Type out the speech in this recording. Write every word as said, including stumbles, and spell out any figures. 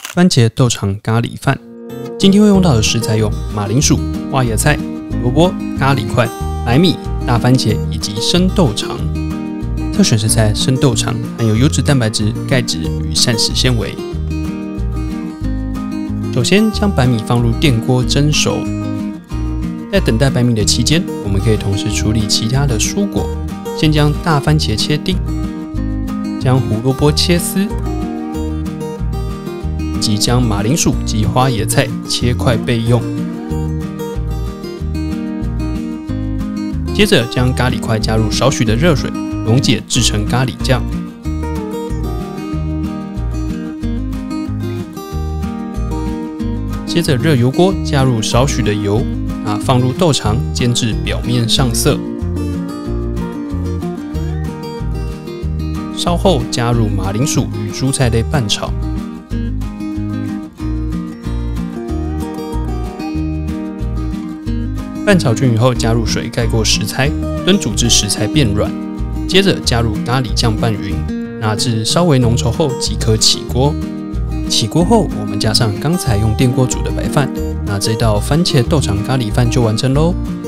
番茄豆肠咖喱饭。今天会用到的食材有马铃薯、花椰菜、萝卜、咖喱块、白米、大番茄以及生豆肠。特选食材生豆肠含有优质蛋白质、钙质与膳食纤维。首先将白米放入电锅蒸熟，在等待白米的期间，我们可以同时处理其他的蔬果。先将大番茄切丁，将胡萝卜切丝，以及将马铃薯及花椰菜切块备用。接着将咖喱块加入少许的热水，溶解制成咖喱酱。接着热油锅加入少许的油，啊，放入豆肠煎至表面上色。稍后加入马铃薯与蔬菜类拌炒。拌炒均匀后，加入水盖过食材，炖煮至食材变软。接着加入咖喱酱拌匀，拿至稍微浓稠后即可起锅。起锅后，我们加上刚才用电锅煮的白饭，那这道番茄豆肠咖喱饭就完成喽。